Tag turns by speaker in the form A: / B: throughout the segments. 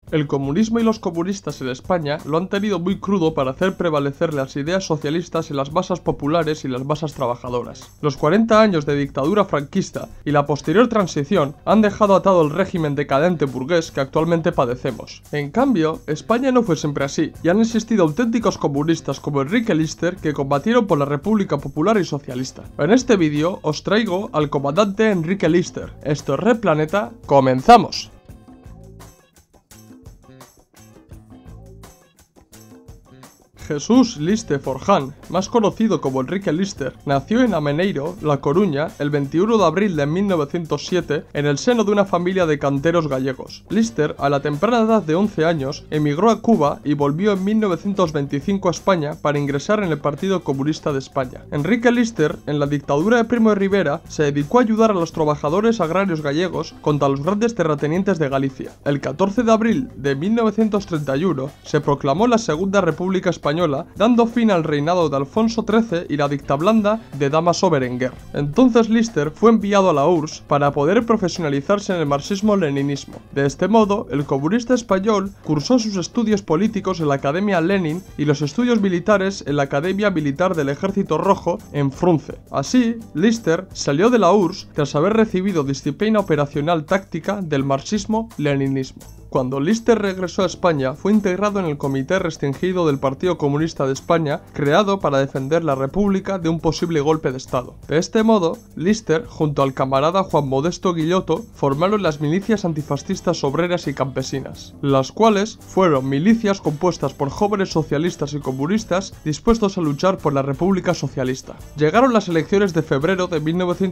A: El comunismo y los comunistas en España lo han tenido muy crudo para hacer prevalecer las ideas socialistas en las masas populares y las masas trabajadoras. Los 40 años de dictadura franquista y la posterior transición han dejado atado el régimen decadente burgués que actualmente padecemos. En cambio, España no fue siempre así, y han existido auténticos comunistas como Enrique Lister que combatieron por la República Popular y Socialista. En este vídeo os traigo al comandante Enrique Lister. Esto es Red Planeta, ¡comenzamos! Jesús Liste Forján, más conocido como Enrique Lister, nació en Ameneiro, La Coruña, el 21 de abril de 1907 en el seno de una familia de canteros gallegos. Lister, a la temprana edad de 11 años, emigró a Cuba y volvió en 1925 a España para ingresar en el Partido Comunista de España. Enrique Lister, en la dictadura de Primo de Rivera, se dedicó a ayudar a los trabajadores agrarios gallegos contra los grandes terratenientes de Galicia. El 14 de abril de 1931 se proclamó la Segunda República Española, dando fin al reinado de Alfonso XIII y la dictablanda de Dámaso Berenguer. Entonces Lister fue enviado a la URSS para poder profesionalizarse en el marxismo-leninismo. De este modo, el comunista español cursó sus estudios políticos en la Academia Lenin y los estudios militares en la Academia Militar del Ejército Rojo en Frunze. Así, Lister salió de la URSS tras haber recibido disciplina operacional táctica del marxismo-leninismo. Cuando Lister regresó a España, fue integrado en el Comité Restringido del Partido Comunista de España, creado para defender la República de un posible golpe de Estado. De este modo, Lister, junto al camarada Juan Modesto Guilloto, formaron las milicias antifascistas obreras y campesinas, las cuales fueron milicias compuestas por jóvenes socialistas y comunistas dispuestos a luchar por la República Socialista. Llegaron las elecciones de febrero de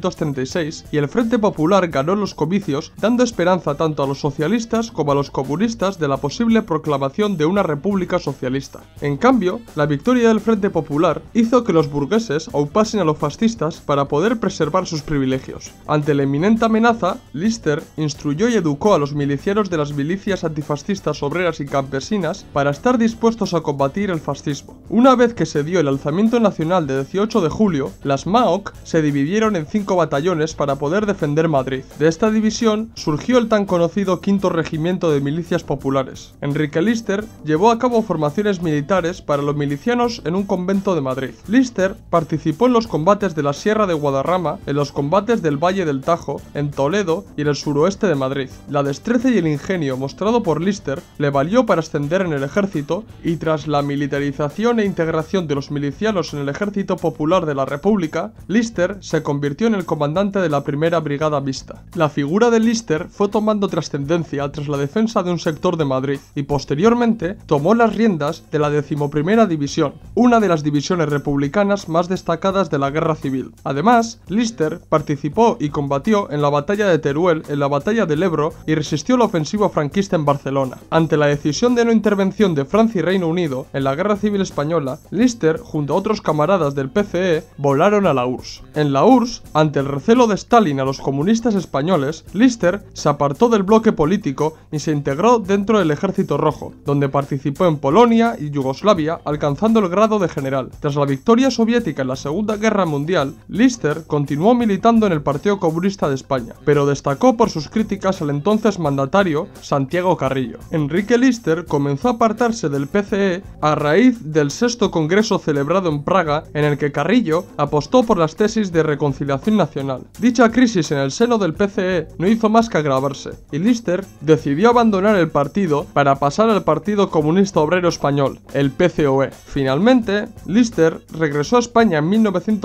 A: 1936 y el Frente Popular ganó los comicios, dando esperanza tanto a los socialistas como a los comunistas de la posible proclamación de una república socialista. En cambio, la victoria del Frente Popular hizo que los burgueses aupasen a los fascistas para poder preservar sus privilegios. Ante la inminente amenaza, Lister instruyó y educó a los milicianos de las milicias antifascistas obreras y campesinas para estar dispuestos a combatir el fascismo. Una vez que se dio el alzamiento nacional de 18 de julio, las MAOC se dividieron en 5 batallones para poder defender Madrid. De esta división surgió el tan conocido Quinto Regimiento de Milicias Populares. Enrique Lister llevó a cabo formaciones militares para los milicianos en un convento de Madrid. Lister participó en los combates de la Sierra de Guadarrama, en los combates del Valle del Tajo, en Toledo y en el suroeste de Madrid. La destreza y el ingenio mostrado por Lister le valió para ascender en el ejército y tras la militarización e integración de los milicianos en el Ejército Popular de la República, Lister se convirtió en el comandante de la Primera Brigada Mixta. La figura de Lister fue tomando trascendencia tras la defensa de un sector de Madrid y posteriormente tomó las riendas de la 11ª División, una de las divisiones republicanas más destacadas de la Guerra Civil. Además, Lister participó y combatió en la batalla de Teruel, en la batalla del Ebro y resistió la ofensiva franquista en Barcelona. Ante la decisión de no intervención de Francia y Reino Unido en la Guerra Civil Española, Lister, junto a otros camaradas del PCE, volaron a la URSS. En la URSS, ante el recelo de Stalin a los comunistas españoles, Lister se apartó del bloque político y se integró dentro del Ejército Rojo, donde participó en Polonia y Yugoslavia, alcanzando el grado de general. Tras la victoria soviética en la Segunda Guerra Mundial, Lister continuó militando en el Partido Comunista de España, pero destacó por sus críticas al entonces mandatario Santiago Carrillo. Enrique Lister comenzó a apartarse del PCE a raíz del 6º Congreso celebrado en Praga, en el que Carrillo apostó por las tesis de reconciliación nacional. Dicha crisis en el seno del PCE no hizo más que agravarse, y Lister decidió abandonar el partido para pasar al Partido Comunista Obrero Español, el PCOE. Finalmente, Lister regresó a España en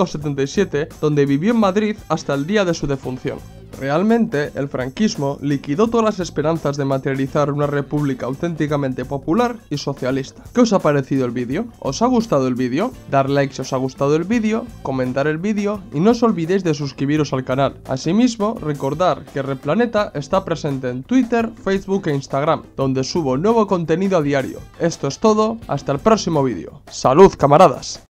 A: 1977, donde vivió en Madrid hasta el día de su defunción. Realmente, el franquismo liquidó todas las esperanzas de materializar una república auténticamente popular y socialista. ¿Qué os ha parecido el vídeo? ¿Os ha gustado el vídeo? Dar like si os ha gustado el vídeo, comentar el vídeo y no os olvidéis de suscribiros al canal. Asimismo, recordad que Red Planeta está presente en Twitter, Facebook e Instagram, donde subo nuevo contenido a diario. Esto es todo, hasta el próximo vídeo. ¡Salud, camaradas!